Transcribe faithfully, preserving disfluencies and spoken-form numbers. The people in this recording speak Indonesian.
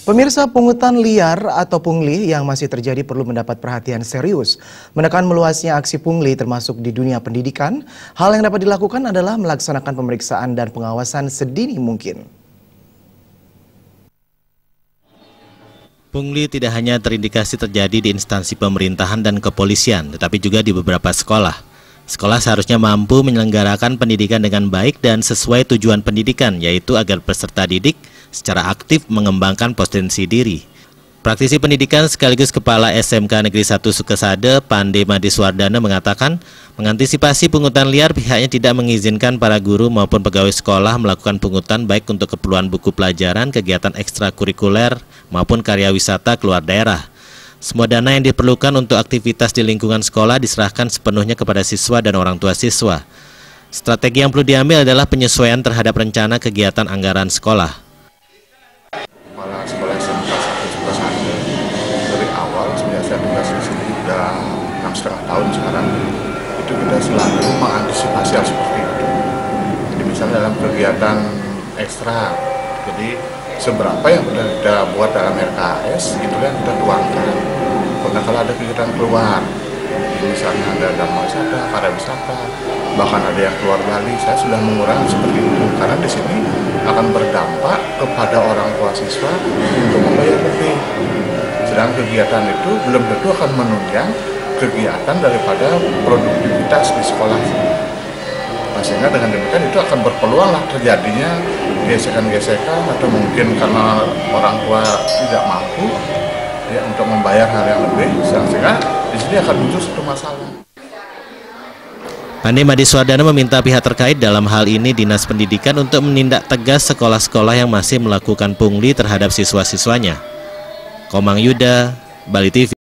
Pemirsa, pungutan liar atau pungli yang masih terjadi perlu mendapat perhatian serius. Menekan meluasnya aksi pungli termasuk di dunia pendidikan, hal yang dapat dilakukan adalah melaksanakan pemeriksaan dan pengawasan sedini mungkin. Pungli tidak hanya terindikasi terjadi di instansi pemerintahan dan kepolisian, tetapi juga di beberapa sekolah. Sekolah seharusnya mampu menyelenggarakan pendidikan dengan baik dan sesuai tujuan pendidikan, yaitu agar peserta didik secara aktif mengembangkan potensi diri. Praktisi pendidikan sekaligus Kepala S M K Negeri satu Sukesade, Pande Madiswardana mengatakan, mengantisipasi pungutan liar pihaknya tidak mengizinkan para guru maupun pegawai sekolah melakukan pungutan baik untuk keperluan buku pelajaran, kegiatan ekstrakurikuler, maupun karya wisata keluar daerah. Semua dana yang diperlukan untuk aktivitas di lingkungan sekolah diserahkan sepenuhnya kepada siswa dan orang tua siswa. Strategi yang perlu diambil adalah penyesuaian terhadap rencana kegiatan anggaran sekolah. Kepala sekolah S M K satu Sukesade dari awal sejak saya tugas di sini sudah enam setengah tahun sekarang, itu kita selalu mengantisipasi hal seperti itu. Jadi misalnya dalam kegiatan ekstra, jadi seberapa yang sudah kita buat dalam R K S, itu yang kita tuangkan. Karena kalau ada kegiatan keluar, misalnya ada damai wisata, pariwisata, bahkan ada yang keluar Bali, saya sudah mengurangi seperti itu. Karena di sini akan berdampak kepada orang tua siswa untuk membayar lebih. Sedang kegiatan itu belum tentu akan menunjang kegiatan daripada produktivitas di sekolah. Nah, sehingga dengan demikian itu akan berpeluang lah terjadinya gesekan-gesekan atau mungkin karena orang tua tidak mampu ya untuk membayar hal yang lebih, sehingga di sini akan muncul satu masalah. Pande Madiswardana meminta pihak terkait dalam hal ini Dinas Pendidikan untuk menindak tegas sekolah-sekolah yang masih melakukan pungli terhadap siswa-siswanya. Komang Yuda, Bali T V.